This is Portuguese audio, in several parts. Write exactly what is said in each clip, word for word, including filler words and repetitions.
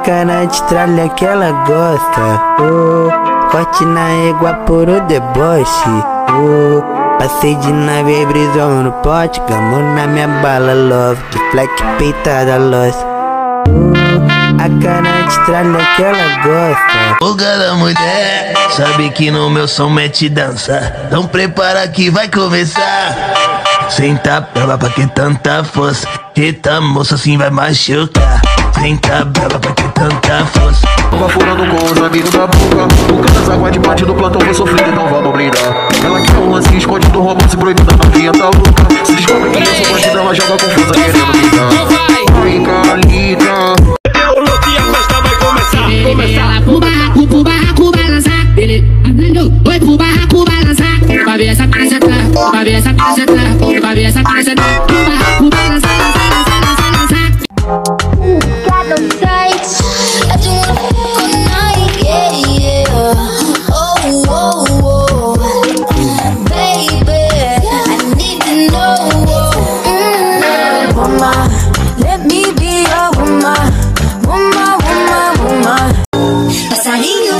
cara de tralha que ela gosta. Oh, corte na égua por o deboche. Oh, passei de nave, brisou no pote, gamou na minha bala, love, de fleck peitada, lost. Oh, a cara de tralha que ela gosta. Ô cara mulher, sabe que no meu som mete dança. Então prepara que vai começar. Senta brava pra que tanta força. Eita moça, assim vai machucar. Senta brava pra que tanta força. Tava furando com os amigos da boca. O cara das águas de bate do plantão foi sofrido, então vamos brindar. Ela quer um lance escondido, romance proibido, a novinha tá louca. Se descobre que eu sou bandida, ela joga confusa querendo me dar. Vem Calita. Eu louco e a festa vai começar. Ela pro barraco, pro barraco balançar. Ele aprendeu, foi pro barraco balançar. Pra ver essa cara sentar, pra ver essa cara sentar, pra ver essa cara sentar. Pro barraco balançar, balançar, balançar, balançar. Got them tights. I do wanna fuck all night, yeah, yeah. Oh, oh, oh. Baby, I need to know. Mm. Woman, let me be your woman. Woman, woman, woman. Passarinho,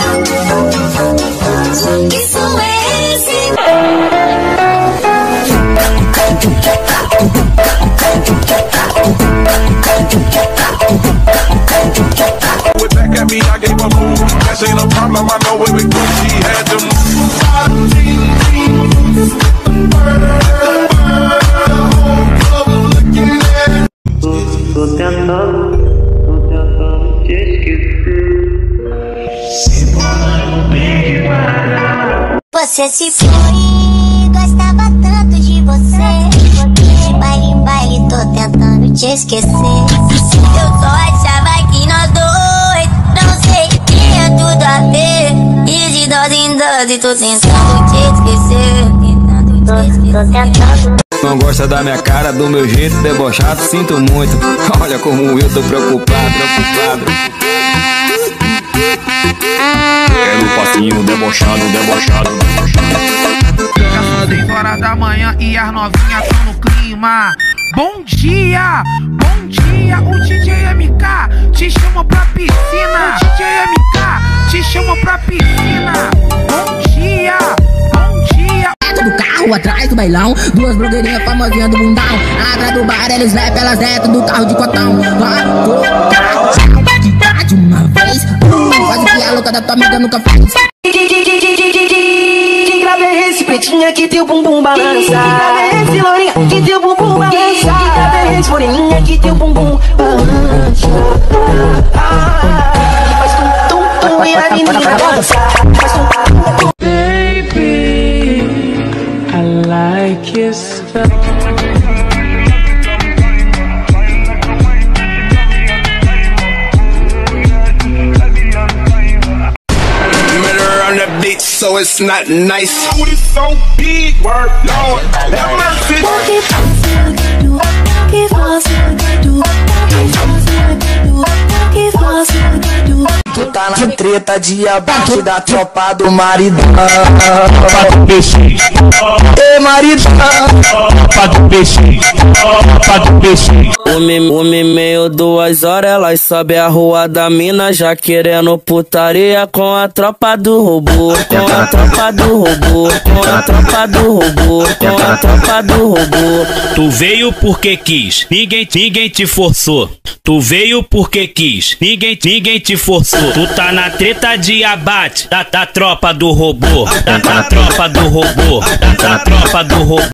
que som é esse? Back at me, I gave a move. That ain't a problem, I know it was good. She had them. Tô tentando, tô tentando te esquecer. Você se foi, gostava tanto de você. Baile em baile, tô tentando te esquecer. Eu só achava que nós dois, não sei, tinha tudo a ver. E de dose em dose, tô tentando te esquecer. Tentando te esquecer. Tô tentando. Não gosta da minha cara, do meu jeito debochado, sinto muito. Olha como eu tô preocupado, preocupado. Quero um passinho debochado, debochado, debochado. Já são seis horas da manhã e as novinhas tão no clima. Bom dia, bom dia, o D J M K te chama pra piscina. D J M K te chama pra piscina. Bom dia, bom dia. Dentro do carro, atrás do bailão, duas blogueirinhas famosinhas do bundão. Atrás do bar, eles rap, elas dentro do carro de cotão. Vai, do carro, de dar de uma vez. Uh, faz o que a louca da tua amiga nunca fez. Grave esse pretinha que teu bumbum balança. Grave esse lourinha que teu bumbum balança. Grave esse moreninha que teu bumbum balança. Faz tum tum tum e a menina dança. Faz tum tum tum. Baby, I like your stuff. So it's not nice. Oh, it's so big, word, Lord, have mercy. Tu tá na treta de abate da tropa do maridão. Tropa do peixe. Ei, maridão. Tropa do peixe. Tropa do peixe. Uma e meia, duas horas, elas sobem a rua da mina, já querendo putaria com a tropa do robô. Com a tropa do robô. Com a tropa do robô. Com a tropa do robô. Tu veio porque quis, ninguém, ninguém te forçou. Tu veio porque quis, ninguém, ninguém te forçou. Tu tá na treta de abate da, da tropa do robô. Da, da tropa do robô. Da, da tropa do robô.